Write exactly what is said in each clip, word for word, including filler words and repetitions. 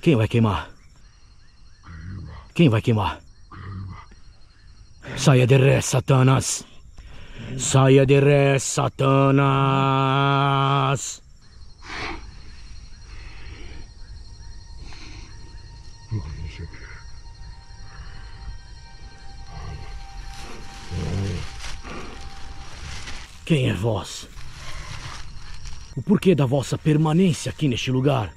Quem vai queimar? Quem vai queimar? Saia de ré, Satanas! Saia de ré, Satanas! Quem é vós? O porquê da vossa permanência aqui neste lugar?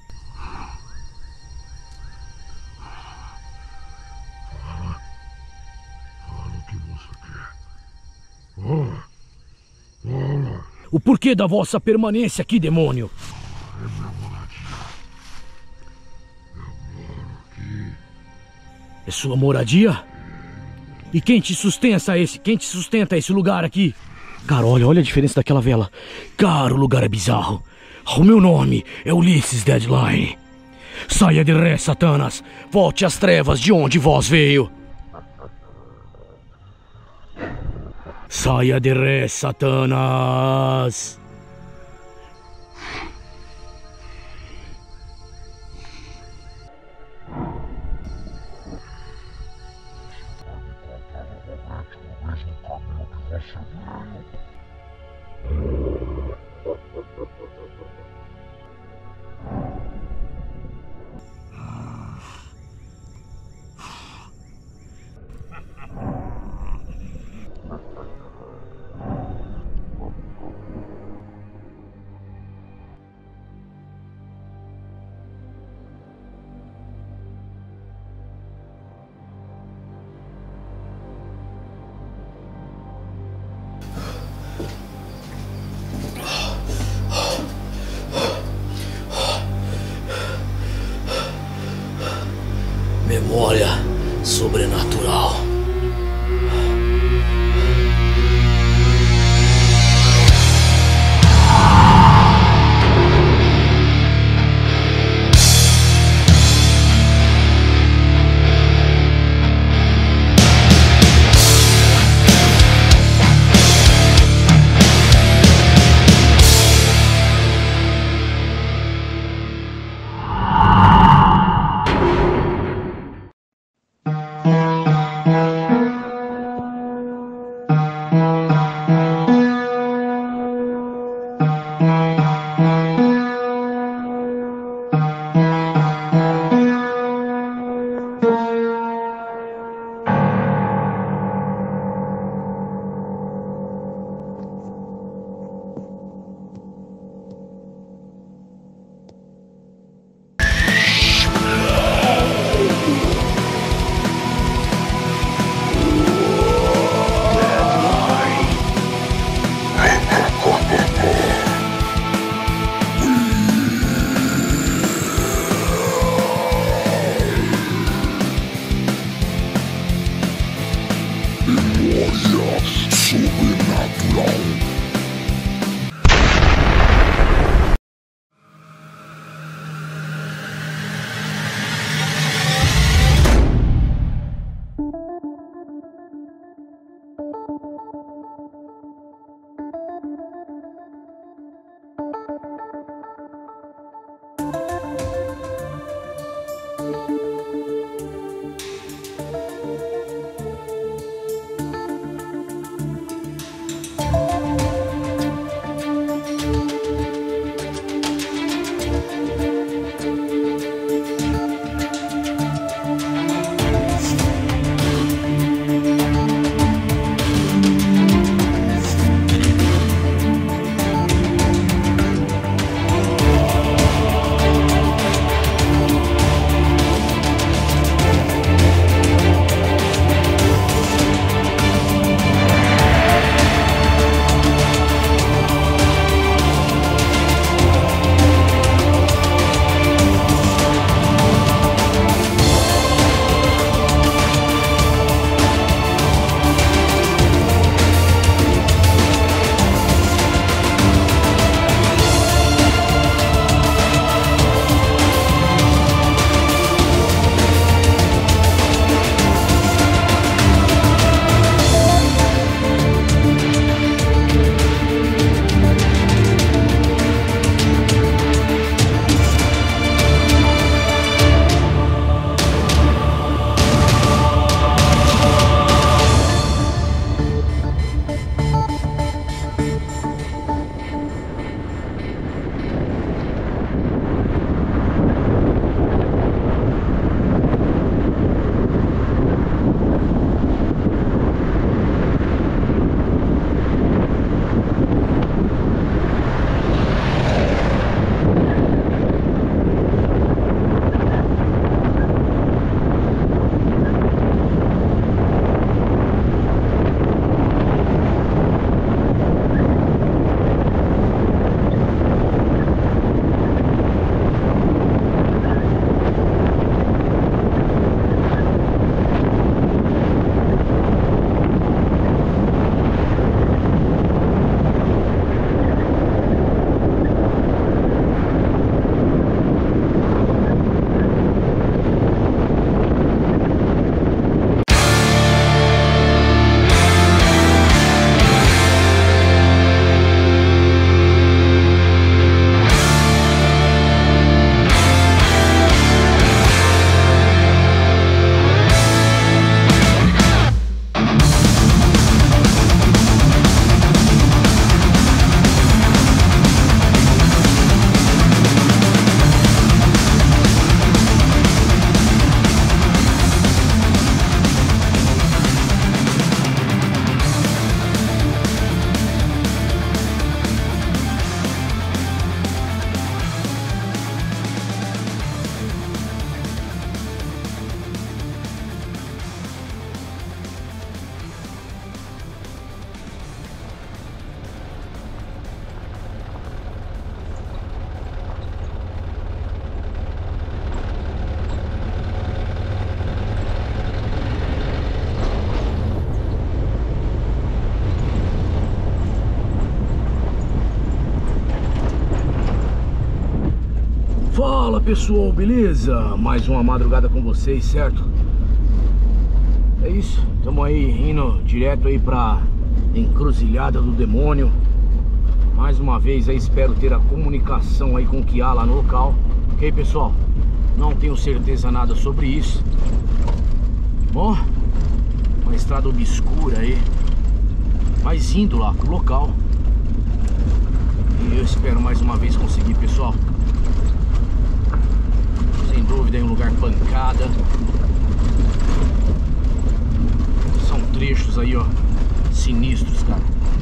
Fala. Fala o que você quer. Fala. Fala. O porquê da vossa permanência aqui, demônio? É minha moradia. Eu moro aqui. É sua moradia? E quem te sustenta esse? Quem te sustenta esse lugar aqui? Cara, olha, olha a diferença daquela vela. Cara, o lugar é bizarro. O meu nome é Ulisses Deadline. Saia de ré, Satanas. Volte às trevas de onde vós veio. Saia de ré, Satanas. Memória sobrenatural. Fala pessoal, beleza? Mais uma madrugada com vocês, certo? É isso, estamos aí indo direto aí pra Encruzilhada do Demônio. Mais uma vez aí espero ter a comunicação aí com o que há lá no local. Ok pessoal? Não tenho certeza nada sobre isso. Bom, uma estrada obscura aí, mas indo lá pro local. E eu espero mais uma vez conseguir, pessoal. Sem dúvida, é um lugar pancada. São trechos aí, ó, sinistros, cara.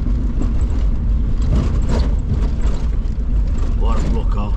Bora pro local.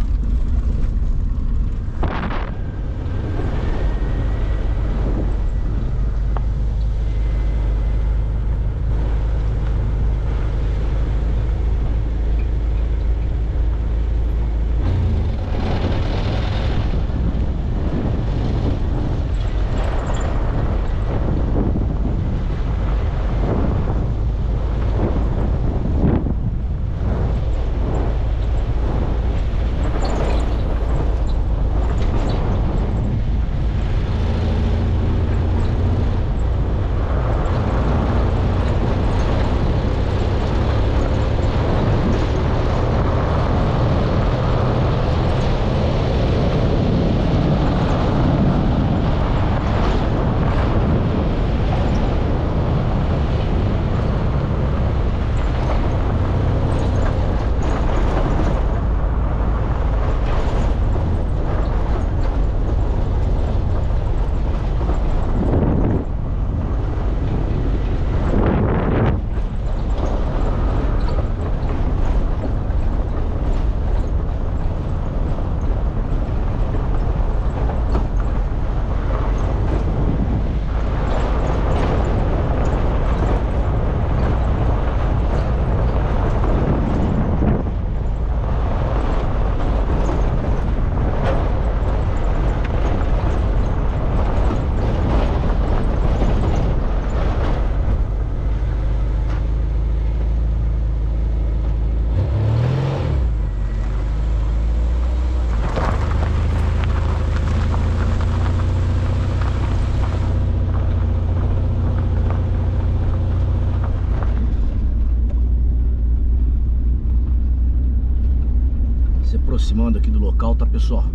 Aproximando aqui do local, tá pessoal?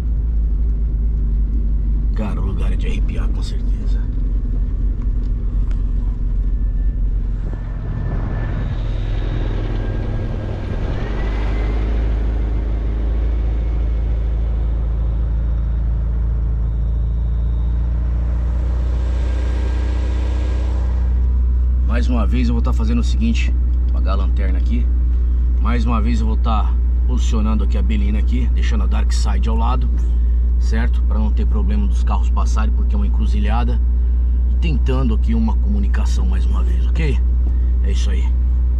Cara, o lugar é de arrepiar com certeza. Mais uma vez eu vou estar fazendo o seguinte, apagar a lanterna aqui. Mais uma vez eu vou estar posicionando aqui a Belina aqui, deixando a Dark Side ao lado, certo? Para não ter problema dos carros passarem, porque é uma encruzilhada. E tentando aqui uma comunicação mais uma vez, ok? É isso aí.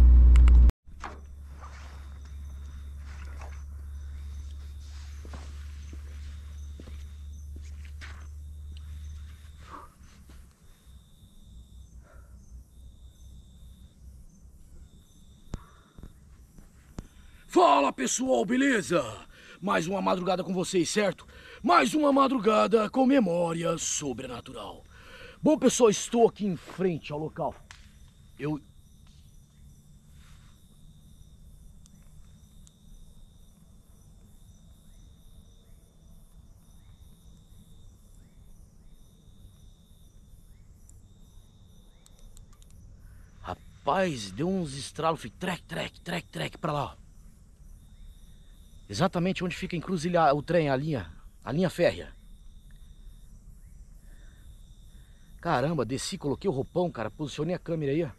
Fala pessoal, beleza? Mais uma madrugada com vocês, certo? Mais uma madrugada com memória sobrenatural. Bom pessoal, estou aqui em frente ao local. Eu... Rapaz, deu uns estralos, fui trek, trek, trek, trek pra lá, ó. Exatamente onde fica encruzilhar o trem, a linha, a linha férrea. Caramba, desci, coloquei o roupão, cara, posicionei a câmera aí, ó.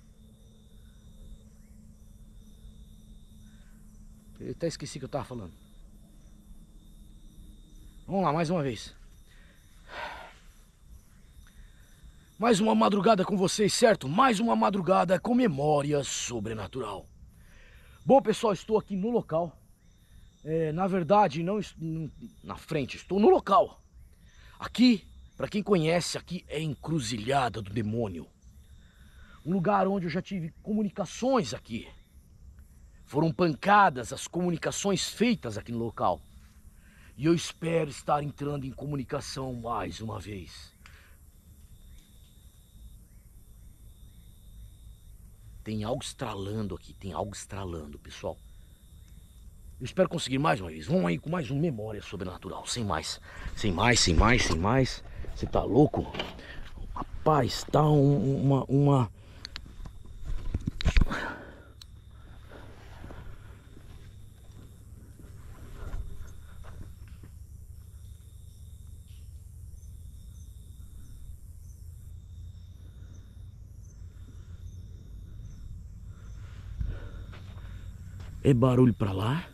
Eu até esqueci o que eu tava falando. Vamos lá, mais uma vez. Mais uma madrugada com vocês, certo? Mais uma madrugada com memória sobrenatural. Bom, pessoal, estou aqui no local. É, na verdade, não estou na frente, estou no local. Aqui, para quem conhece, aqui é Encruzilhada do Demônio. Um lugar onde eu já tive comunicações aqui. Foram pancadas as comunicações feitas aqui no local. E eu espero estar entrando em comunicação mais uma vez. Tem algo estralando aqui, tem algo estralando, pessoal. Eu espero conseguir mais uma vez. Vamos aí com mais um Memória Sobrenatural. Sem mais, sem mais, sem mais, sem mais. Você tá louco? Rapaz, tá um, uma... uma... É barulho pra lá.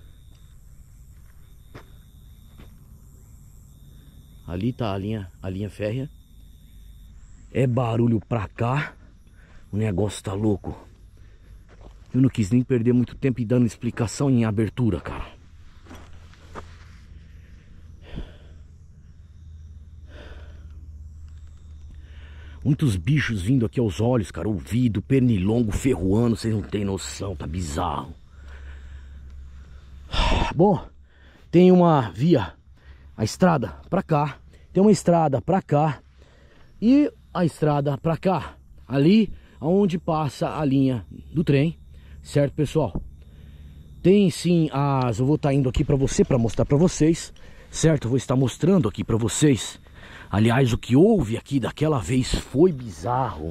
Ali tá a linha, a linha férrea. É barulho pra cá. O negócio tá louco. Eu não quis nem perder muito tempo e dando explicação em abertura, cara. Muitos bichos vindo aqui aos olhos, cara. Ouvido, pernilongo, ferroando. Vocês não tem noção, tá bizarro. Bom, tem uma via, a estrada pra cá, tem uma estrada pra cá e a estrada pra cá, ali onde passa a linha do trem, certo, pessoal? Tem sim as, eu vou estar indo aqui pra você, pra mostrar pra vocês, certo? Eu vou estar mostrando aqui pra vocês. Aliás, o que houve aqui daquela vez foi bizarro.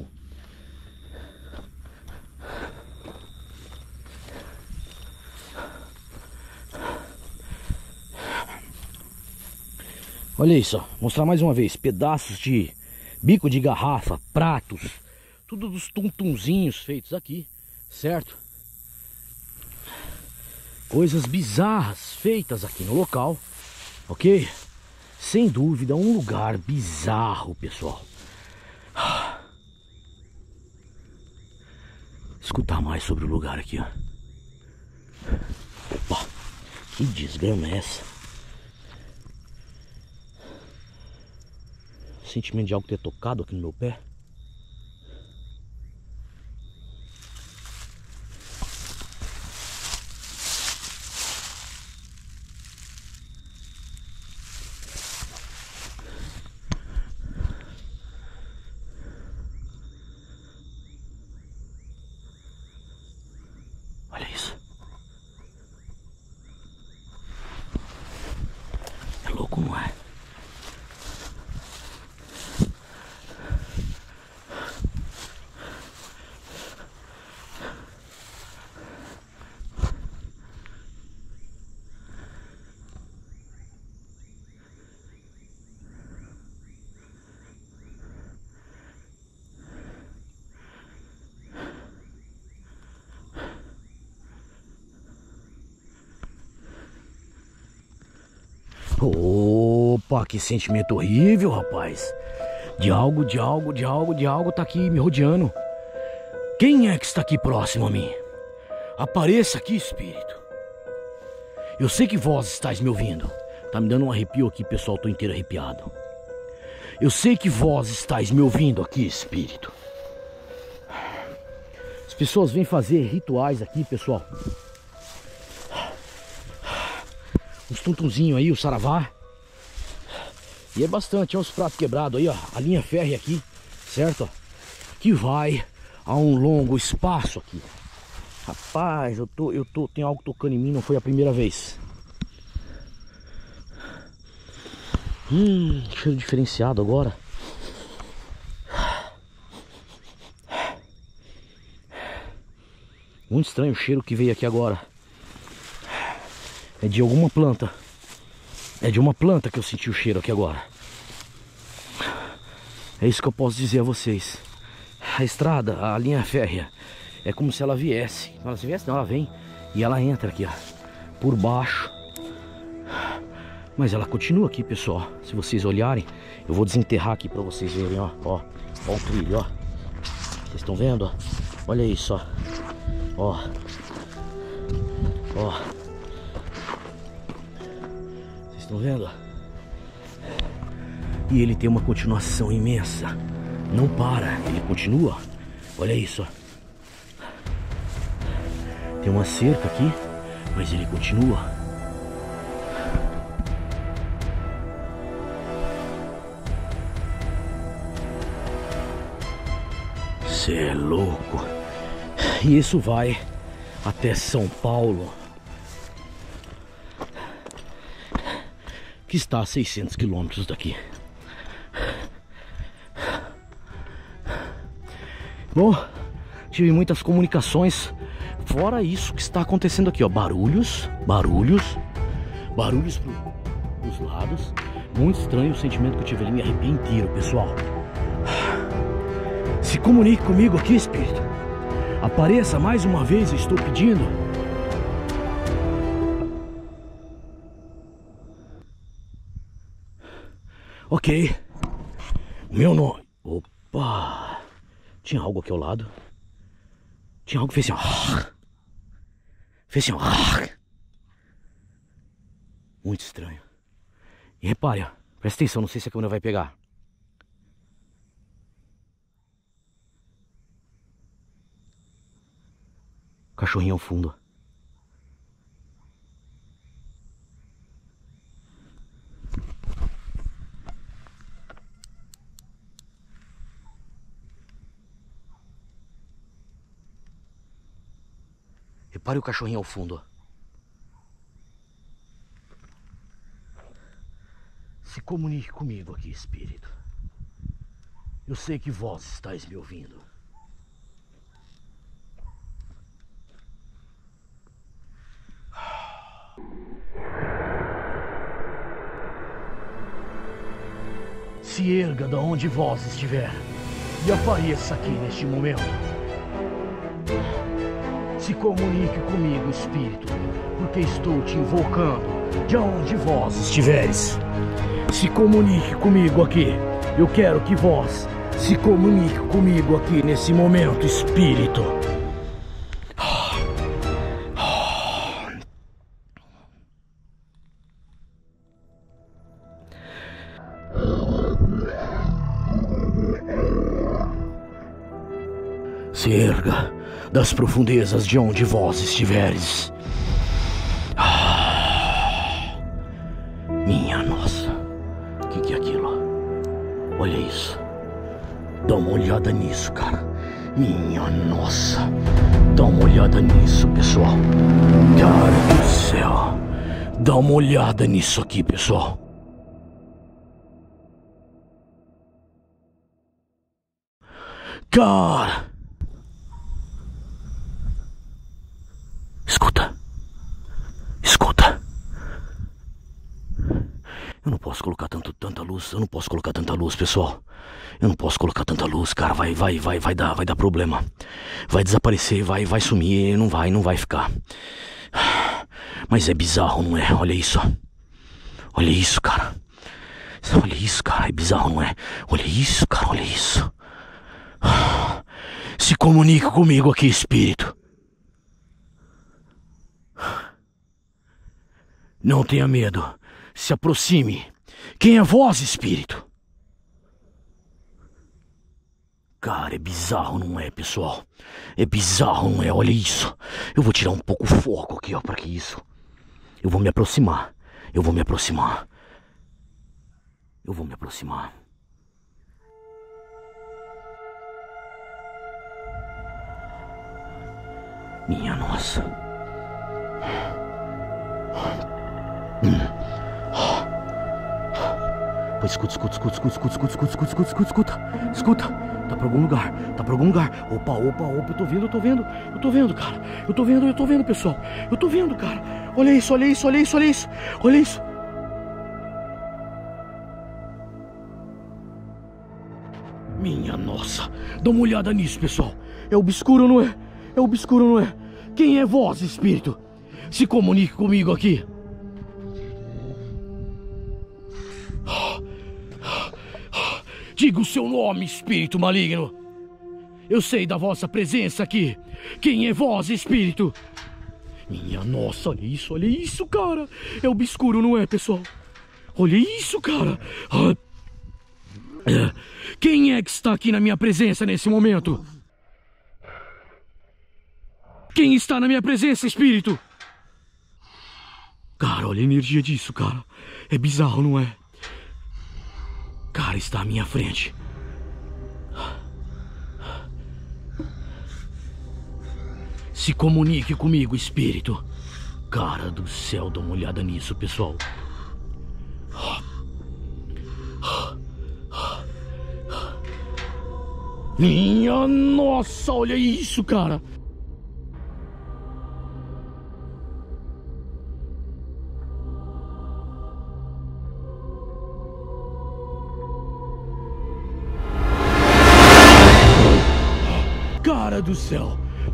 Olha isso, ó. Mostrar mais uma vez. Pedaços de bico de garrafa, pratos. Tudo dos tuntunzinhos feitos aqui, certo? Coisas bizarras feitas aqui no local, ok? Sem dúvida, um lugar bizarro, pessoal. Escutar mais sobre o lugar aqui, ó. Opa, que desgrama é essa? Sentimento de algo ter tocado aqui no meu pé. Olha isso. É louco, não é? Opa, que sentimento horrível, rapaz. De algo, de algo, de algo, de algo tá aqui me rodeando. Quem é que está aqui próximo a mim? Apareça aqui, espírito. Eu sei que vós estáis me ouvindo. Tá me dando um arrepio aqui, pessoal, tô inteiro arrepiado. Eu sei que vós estáis me ouvindo aqui, espírito. As pessoas vêm fazer rituais aqui, pessoal. Uns tuntunzinhos aí, o saravá. E é bastante, olha os pratos quebrados aí, ó. A linha férrea aqui, certo? Ó, que vai a um longo espaço aqui. Rapaz, eu tô, eu tô, tem algo tocando em mim, não foi a primeira vez. Hum, cheiro diferenciado agora. Muito estranho o cheiro que veio aqui agora. É de alguma planta. É de uma planta que eu senti o cheiro aqui agora. É isso que eu posso dizer a vocês. A estrada, a linha férrea, é como se ela viesse. Ela se viesse, não, ela vem e ela entra aqui, ó, por baixo. Mas ela continua aqui, pessoal. Se vocês olharem, eu vou desenterrar aqui pra vocês verem, ó. Ó, ó o trilho, ó. Vocês estão vendo, ó? Olha isso, ó. Ó. Ó. Estão vendo? E ele tem uma continuação imensa. Não para, ele continua. Olha isso. Tem uma cerca aqui, mas ele continua. Você é louco. E isso vai até São Paulo, que está a seiscentos quilômetros daqui. Bom, tive muitas comunicações. Fora isso que está acontecendo aqui, ó. Barulhos, barulhos, barulhos pro, pros lados. Muito estranho o sentimento que eu tive ali, me arrepiei inteiro, pessoal. Se comunique comigo aqui, espírito. Apareça mais uma vez, eu estou pedindo. Ok. Meu nome. Opa. Tinha algo aqui ao lado. Tinha algo que fez assim. Fez assim. Muito estranho. E repare, presta atenção, não sei se a câmera vai pegar. Cachorrinho ao fundo. Repare o cachorrinho ao fundo. Se comunique comigo aqui, espírito. Eu sei que vós estáis me ouvindo. Se erga de onde vós estiver e apareça aqui neste momento. Se comunique comigo, espírito, porque estou te invocando de onde vós estiveres. Se comunique comigo aqui. Eu quero que vós se comunique comigo aqui nesse momento, espírito. Se erga das profundezas de onde vós estiveres. Minha nossa. O que, que é aquilo? Olha isso. Dá uma olhada nisso, cara. Minha nossa. Dá uma olhada nisso, pessoal. Cara do céu. Dá uma olhada nisso aqui, pessoal. Cara. Escuta. Escuta. Eu não posso colocar tanto, tanta luz. Eu não posso colocar tanta luz, pessoal. Eu não posso colocar tanta luz, cara. Vai, vai, vai, vai dar, vai dar problema. Vai desaparecer, vai, vai sumir. Não vai, não vai ficar. Mas é bizarro, não é? Olha isso. Olha isso, cara. Olha isso, cara. É bizarro, não é? Olha isso, cara. Olha isso. Se comunica comigo aqui, espírito. Não tenha medo. Se aproxime. Quem é vós, espírito? Cara, é bizarro, não é, pessoal? É bizarro, não é? Olha isso. Eu vou tirar um pouco o foco aqui, ó. Pra que isso? Eu vou me aproximar. Eu vou me aproximar. Eu vou me aproximar. Minha nossa. Hum. Pois escuta, escuta, escuta, escuta, escuta, escuta, escuta, escuta, escuta, escuta, escuta, escuta. Tá pra algum lugar, tá pra algum lugar. Opa, opa, opa, eu tô vendo, eu tô vendo, eu tô vendo, cara. Eu tô vendo, eu tô vendo, pessoal. Eu tô vendo, cara. Olha isso, olha isso, olha isso, olha isso. Olha isso. Minha nossa. Dá uma olhada nisso, pessoal. É obscuro, não é? É obscuro, não é? Quem é vós, espírito? Se comunique comigo aqui. Diga o seu nome, espírito maligno. Eu sei da vossa presença aqui. Quem é vós, espírito? Minha nossa, olha isso, olha isso, cara. É obscuro, não é, pessoal? Olha isso, cara. Quem é que está aqui na minha presença nesse momento? Quem está na minha presença, espírito? Cara, olha a energia disso, cara. É bizarro, não é? Cara, está à minha frente. Se comunique comigo, espírito. Cara do céu, dá uma olhada nisso, pessoal. Minha nossa, olha isso, cara. Cara do céu.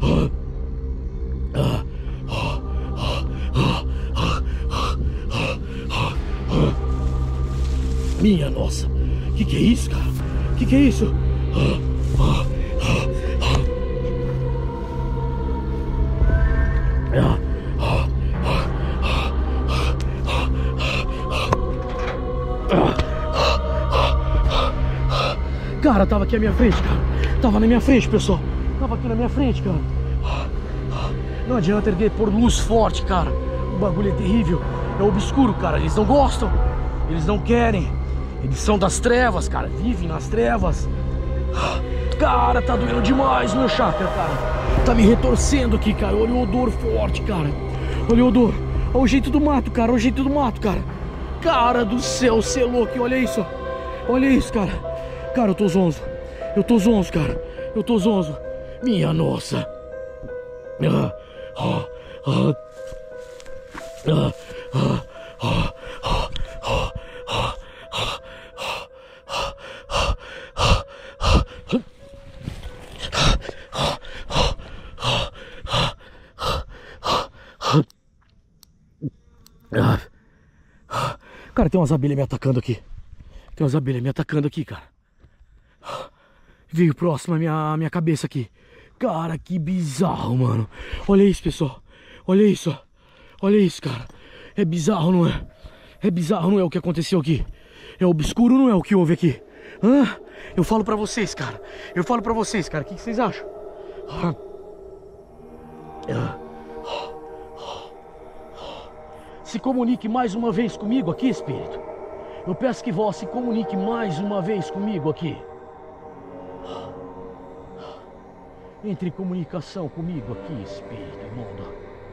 Minha nossa. Que que é isso, cara? Que que é isso? Cara, tava aqui à minha frente, cara. Tava na minha frente, pessoal. Tava aqui na minha frente, cara. Não adianta erguer por luz forte, cara. O bagulho é terrível. É obscuro, cara. Eles não gostam. Eles não querem. Eles são das trevas, cara. Vivem nas trevas. Cara, tá doendo demais meu chakra, cara. Tá me retorcendo aqui, cara. Olha o odor forte, cara. Olha o odor. Olha o jeito do mato, cara. Olha o jeito do mato, cara. Cara do céu, cê é louco. Olha isso. Olha isso, cara. Cara, eu tô zonzo. Eu tô zonzo, cara. Eu tô zonzo. Minha nossa. Ah, ah, ah, ah, ah, ah, ah, ah, ah, ah. Cara, tem umas abelhas me atacando aqui. Tem umas abelhas me atacando aqui, cara. Veio próximo à minha, à minha cabeça aqui. Cara, que bizarro, mano. Olha isso, pessoal. Olha isso. Olha isso, cara. É bizarro, não é? É bizarro, não é o que aconteceu aqui? É obscuro, não é o que houve aqui? Hã? Eu falo pra vocês, cara. Eu falo pra vocês, cara. O que, que vocês acham? Se comunique mais uma vez comigo aqui, espírito. Eu peço que vós se comunique mais uma vez comigo aqui. Entre em comunicação comigo aqui, espírito imundo.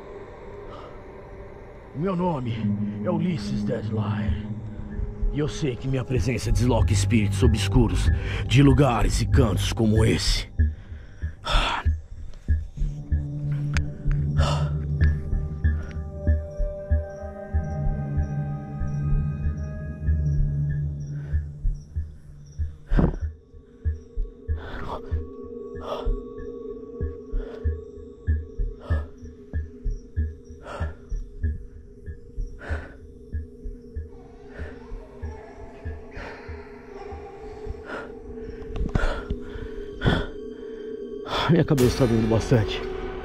Meu nome é Ulisses Deadline. E eu sei que minha presença desloca espíritos obscuros de lugares e cantos como esse. Minha cabeça tá doendo bastante.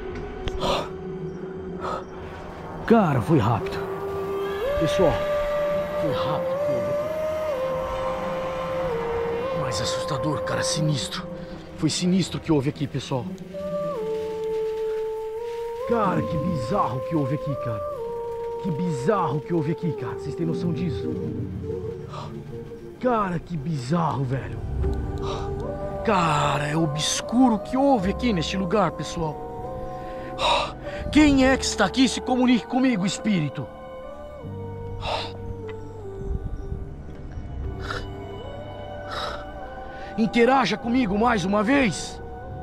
Cara, foi rápido. Pessoal, foi rápido que houve aqui. Mais assustador, cara, sinistro. Foi sinistro que houve aqui, pessoal. Cara, que bizarro que houve aqui, cara. Que bizarro que houve aqui, cara. Vocês têm noção disso? Cara, que bizarro, velho. Cara, é obscuro que houve aqui neste lugar, pessoal. Quem é que está aqui? Se comunique comigo, espírito. Interaja comigo mais uma vez.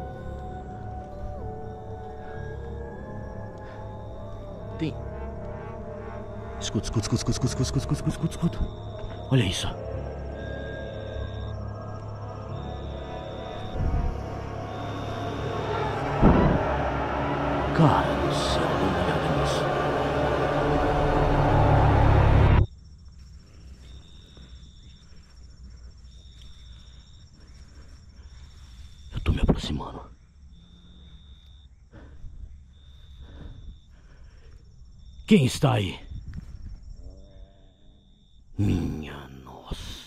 Tem. Escuta, escuta, escuta, escuta, escuta, escuta, escuta, escuta, escuta. Olha isso. Cara do céu, dá uma olhada nisso. Eu tô me aproximando. Quem está aí? Minha nossa.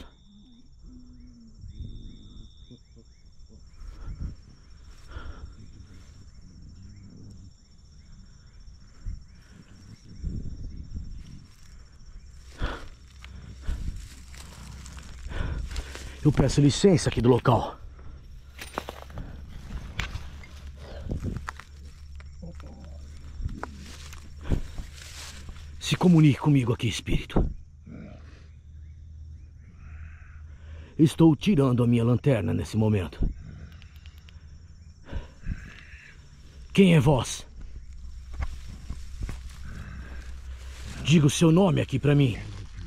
Eu peço licença aqui do local. Se comunique comigo aqui, espírito. Estou tirando a minha lanterna nesse momento. Quem é vós? Diga o seu nome aqui pra mim.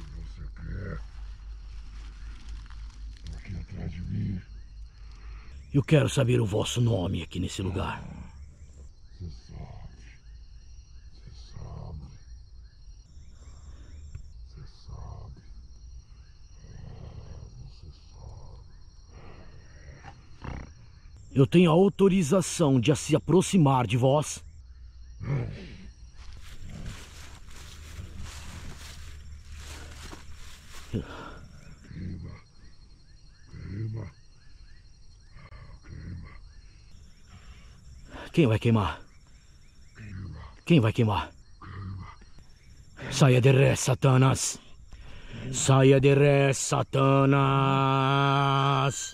Aqui atrás de mim. Eu quero saber o vosso nome aqui nesse lugar. Você sabe. Você sabe. Você sabe. Ah, você sabe. Eu tenho a autorização de se aproximar de vós. Queima. Queima. Queima. Quem vai queimar? Queima. Quem vai queimar? Queima. Saia de ré, Satanas! Saia de ré, Satanas!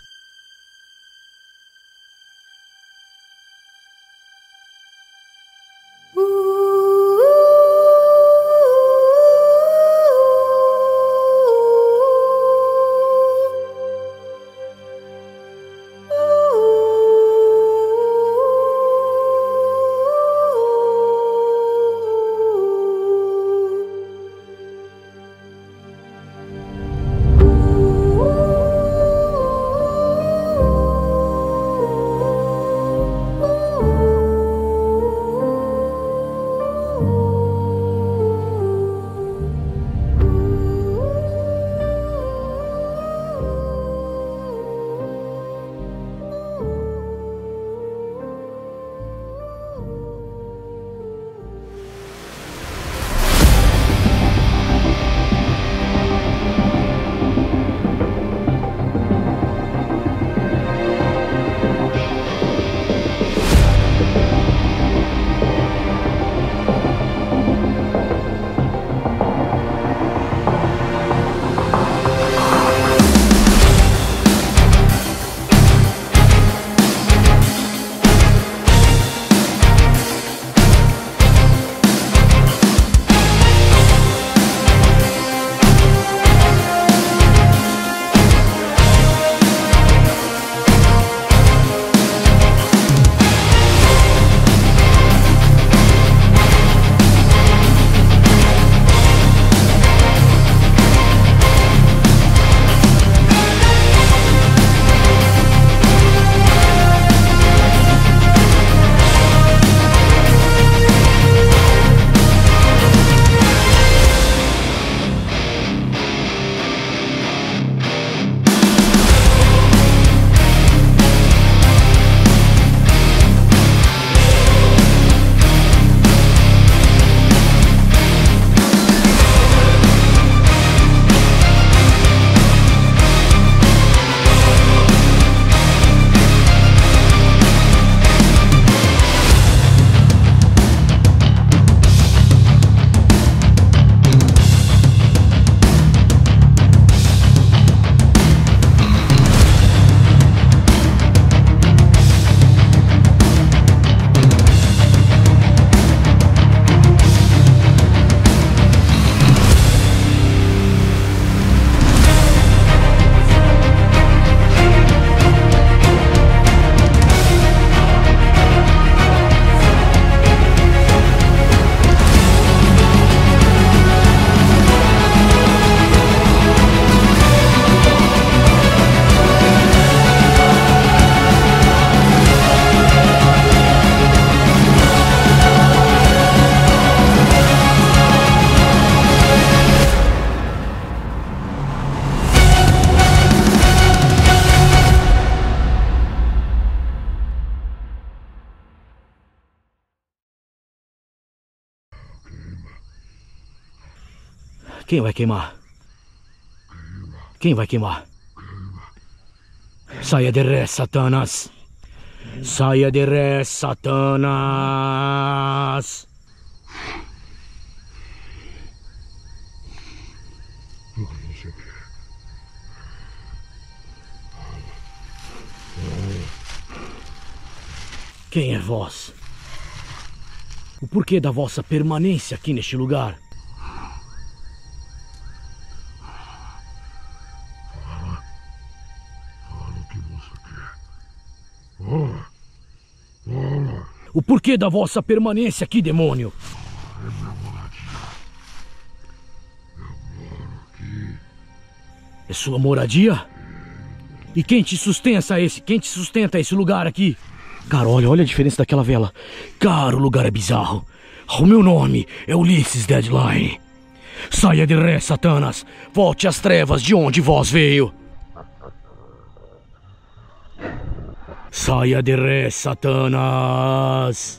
Quem vai queimar? Quem vai queimar? Saia de ré, Satanas! Saia de ré, Satanas! O que você quer? Quem é vós? O porquê da vossa permanência aqui neste lugar? O porquê da vossa permanência aqui, demônio? É minha moradia. Eu moro aqui. É sua moradia? E quem te sustenta esse? Quem te sustenta esse lugar aqui? Cara, olha, olha a diferença daquela vela. Cara, o lugar é bizarro. O meu nome é Ulisses Deadline. Saia de ré, Satanas. Volte às trevas de onde vós veio. Saia de ré, Satanas.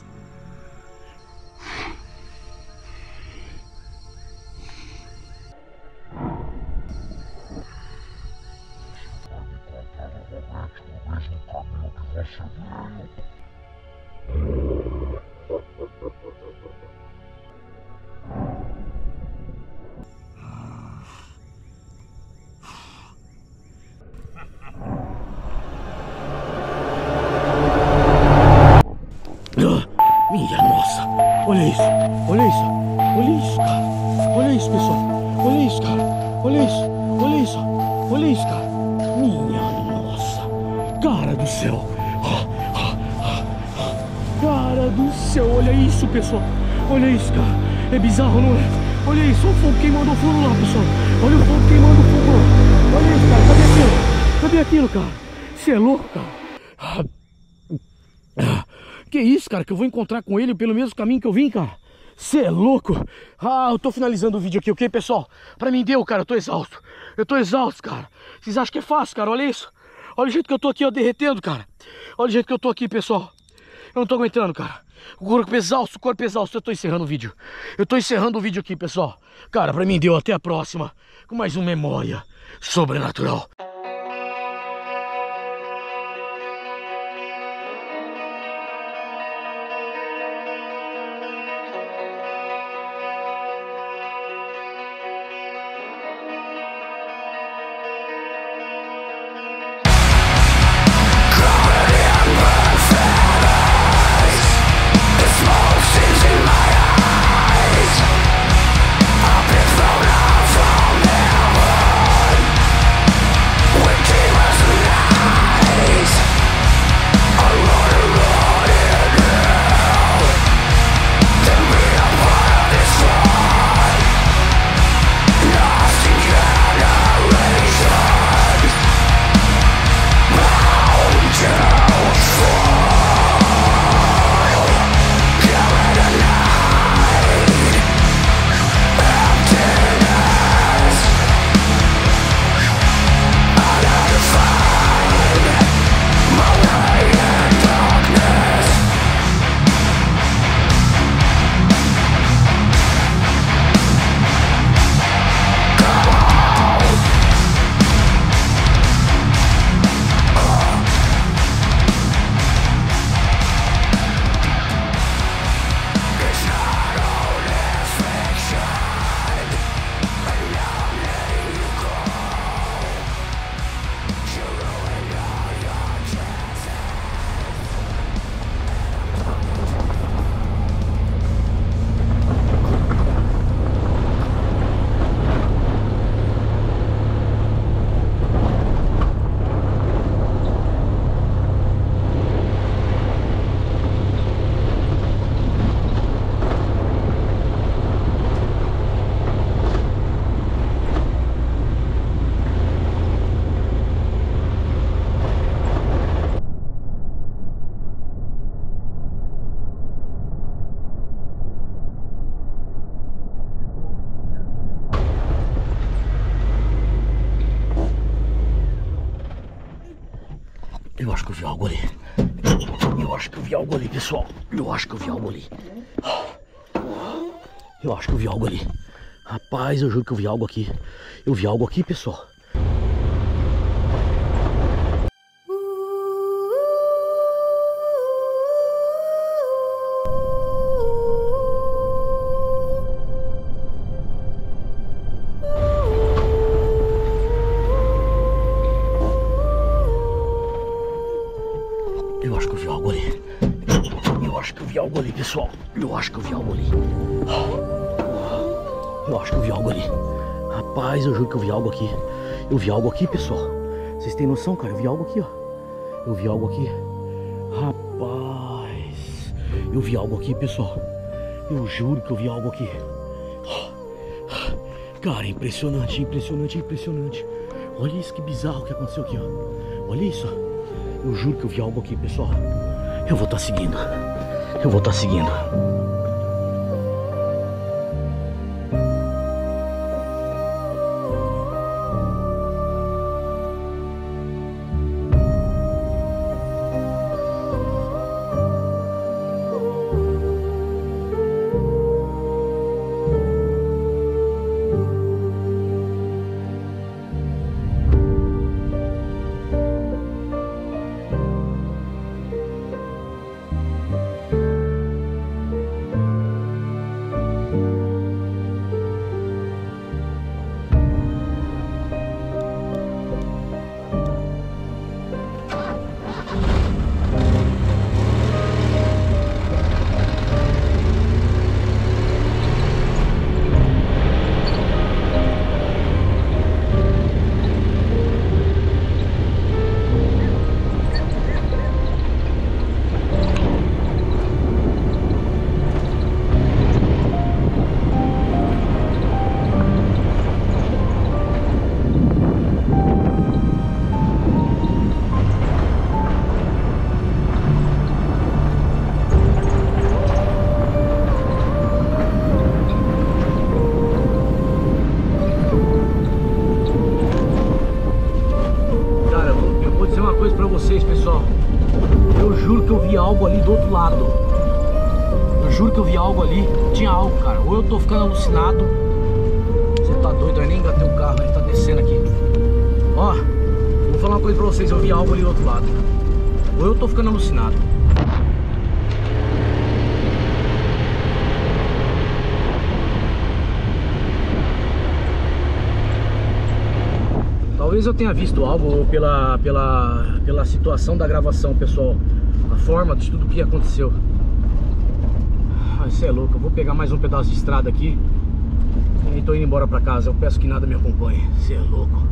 Minha nossa, olha isso, olha isso, olha isso, cara, olha isso, pessoal, olha isso, cara, olha isso, olha isso, olha isso, cara, minha nossa, cara do céu, cara do céu, olha isso, pessoal, olha isso, cara, é bizarro, não é? Olha isso, olha o fogo queimando o fogo lá, pessoal, olha o fogo queimando o fogo lá, olha isso, cara, cadê aquilo, cadê aquilo, cara, você é louco, cara? Que isso, cara, que eu vou encontrar com ele pelo mesmo caminho que eu vim, cara? Cê é louco? Ah, eu tô finalizando o vídeo aqui, ok, pessoal? Pra mim deu, cara, eu tô exausto. Eu tô exausto, cara. Vocês acham que é fácil, cara? Olha isso. Olha o jeito que eu tô aqui, ó, derretendo, cara. Olha o jeito que eu tô aqui, pessoal. Eu não tô aguentando, cara. O corpo exausto, o corpo exausto. Eu tô encerrando o vídeo. Eu tô encerrando o vídeo aqui, pessoal. Cara, pra mim deu. Até a próxima. Com mais um Memória Sobrenatural. Eu acho que eu vi algo ali. Eu acho que eu vi algo ali, pessoal. Eu acho que eu vi algo ali. Eu acho que eu vi algo ali. Rapaz, eu juro que eu vi algo aqui. Eu vi algo aqui, pessoal. Eu acho que eu vi algo ali. Eu acho que eu vi algo ali, pessoal. Eu acho que eu vi algo ali. Eu acho que eu vi algo ali. Rapaz, eu juro que eu vi algo aqui. Eu vi algo aqui, pessoal. Vocês têm noção, cara? Eu vi algo aqui, ó. Eu vi algo aqui. Rapaz, Eu vi algo aqui, pessoal. Eu juro que eu vi algo aqui. Cara, impressionante, impressionante, impressionante. Olha isso, que bizarro que aconteceu aqui, ó. Olha isso. Eu juro que eu vi algo aqui, pessoal. Eu vou estar seguindo. Eu vou estar seguindo. Vocês, pessoal, eu juro que eu vi algo ali do outro lado. Eu juro que eu vi algo ali. Tinha algo, cara. Ou eu tô ficando alucinado. Você tá doido, eu nem engatei o carro, ele tá descendo aqui. Ó, vou falar uma coisa pra vocês. Eu vi algo ali do outro lado. Ou eu tô ficando alucinado. Talvez eu tenha visto algo pela, pela, pela situação da gravação, pessoal. A forma de tudo que aconteceu. Ah, isso é louco. Eu vou pegar mais um pedaço de estrada aqui e tô indo embora pra casa. Eu peço que nada me acompanhe. Isso é louco.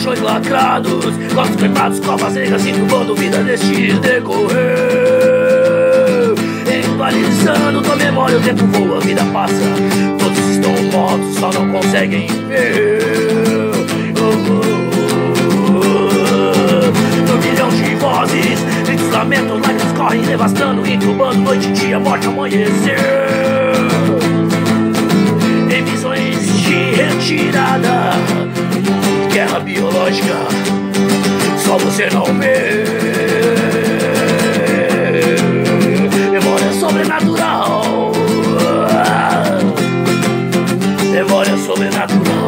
caixões lacrados, corpos queimados, covas negras, incubando vida neste decorrer. Invalidizando tua memória, o tempo voa, a vida passa. Todos estão mortos, só não conseguem ver. Oh, oh, oh. Um milhão de vozes, gritos, lamentos, lágrimas correm, devastando, incubando noite e dia, morte, amanhecer. Em visões de retirada, guerra biológica, só você não vê. Memória sobrenatural, memória sobrenatural.